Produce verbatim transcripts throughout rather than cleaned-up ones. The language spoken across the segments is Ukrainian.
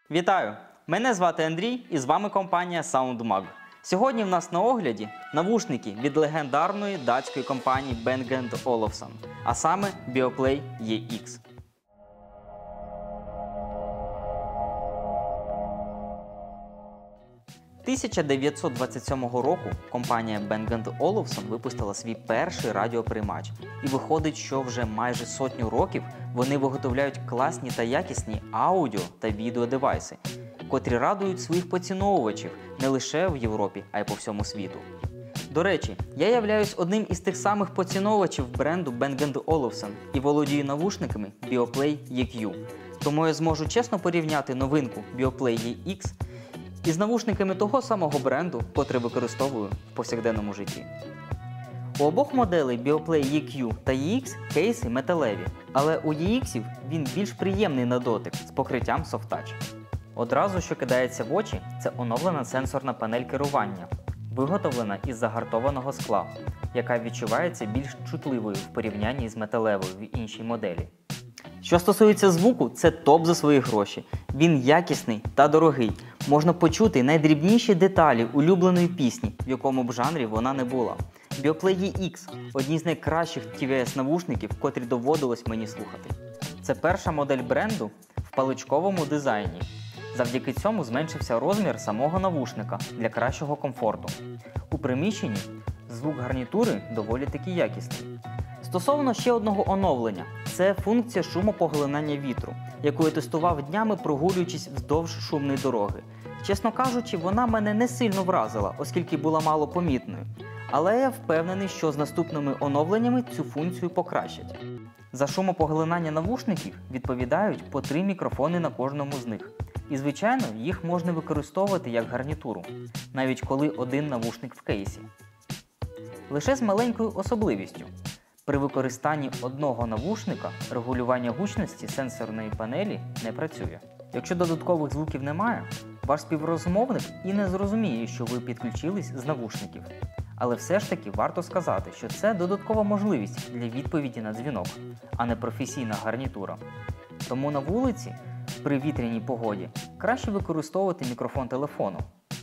Вітаю! Мене звати Андрій і з вами компанія SoundMag. Сьогодні в нас на огляді навушники від легендарної датської компанії Bang енд Olufsen, а саме Beoplay і ікс. тисяча дев'ятсот двадцять сьомого року компанія Bang енд Olufsen випустила свій перший радіоприймач. І виходить, що вже майже сотню років вони виготовляють класні та якісні аудіо та відеодевайси, котрі радують своїх поціновувачів не лише в Європі, а й по всьому світу. До речі, я являюсь одним із тих самих поціновувачів бренду Bang енд Olufsen і володію навушниками Beoplay і к'ю. Тому я зможу чесно порівняти новинку Beoplay і ікс із навушниками того самого бренду, котрий використовую в повсякденному житті. У обох моделей Beoplay і к'ю та і ікс кейси металеві, але у і ікс він більш приємний на дотик з покриттям Soft Touch. Одразу, що кидається в очі, це оновлена сенсорна панель керування, виготовлена із загартованого скла, яка відчувається більш чутливою в порівнянні з металевою в іншій моделі. Що стосується звуку, це топ за свої гроші. Він якісний та дорогий. Можна почути найдрібніші деталі улюбленої пісні, в якому б жанрі вона не була. Beoplay і ікс – одні з найкращих ті ві ес-навушників, котрі доводилось мені слухати. Це перша модель бренду в паличковому дизайні. Завдяки цьому зменшився розмір самого навушника для кращого комфорту. У приміщенні звук гарнітури доволі таки якісний. Стосовно ще одного оновлення – це функція шумопоглинання вітру, яку я тестував днями, прогулюючись вздовж шумної дороги. Чесно кажучи, вона мене не сильно вразила, оскільки була мало помітною. Але я впевнений, що з наступними оновленнями цю функцію покращать. За шумопоглинання навушників відповідають по три мікрофони на кожному з них. І, звичайно, їх можна використовувати як гарнітуру, навіть коли один навушник в кейсі. Лише з маленькою особливістю. При використанні одного навушника регулювання гучності сенсорної панелі не працює. Якщо додаткових звуків немає, ваш співрозмовник і не зрозуміє, що ви підключились з навушників. Але все ж таки варто сказати, що це додаткова можливість для відповіді на дзвінок, а не професійна гарнітура. Тому на вулиці, при вітряній погоді, краще використовувати мікрофон телефону.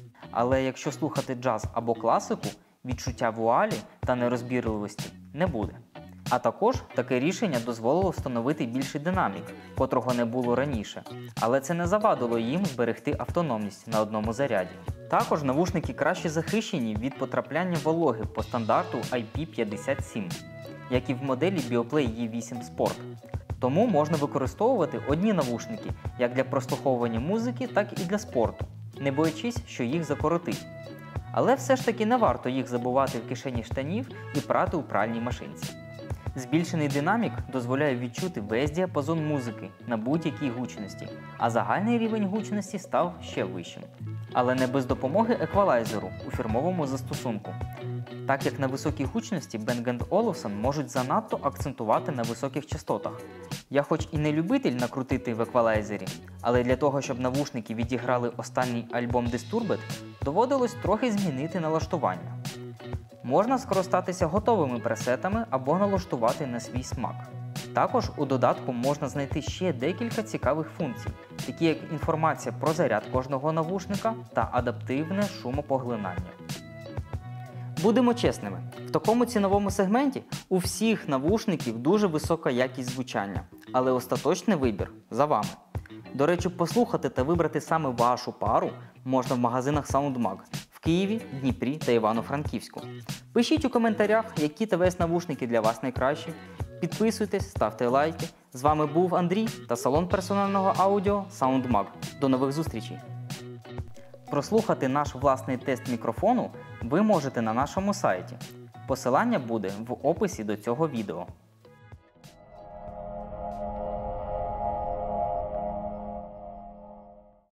Але якщо слухати джаз або класику, відчуття вуалі та нерозбірливості не буде. А також таке рішення дозволило встановити більший динамік, котрого не було раніше. Але це не завадило їм зберегти автономність на одному заряді. Також навушники краще захищені від потрапляння вологи по стандарту ай пі п'ятдесят сім, як і в моделі Beoplay і вісім Sport. Тому можна використовувати одні навушники як для прослуховування музики, так і для спорту, не боячись, що їх закоротить. Але все ж таки не варто їх забувати в кишені штанів і прати у пральній машинці. Збільшений динамік дозволяє відчути весь діапазон музики на будь-якій гучності, а загальний рівень гучності став ще вищим. Але не без допомоги еквалайзеру у фірмовому застосунку, так як на високій гучності Bang енд Olufsen можуть занадто акцентувати на високих частотах. Я хоч і не любитель накрутити в еквалайзері, але для того, щоб навушники відіграли останній альбом Disturbed, доводилось трохи змінити налаштування. Можна скористатися готовими пресетами або налаштувати на свій смак. Також у додатку можна знайти ще декілька цікавих функцій, такі як інформація про заряд кожного навушника та адаптивне шумопоглинання. Будемо чесними, в такому ціновому сегменті у всіх навушників дуже висока якість звучання, але остаточний вибір за вами. До речі, послухати та вибрати саме вашу пару можна в магазинах SoundMag в Києві, Дніпрі та Івано-Франківську. Пишіть у коментарях, які ті ві ес-навушники для вас найкращі. Підписуйтесь, ставте лайки. З вами був Андрій та салон персонального аудіо SoundMag. До нових зустрічей! Прослухати наш власний тест мікрофону ви можете на нашому сайті. Посилання буде в описі до цього відео.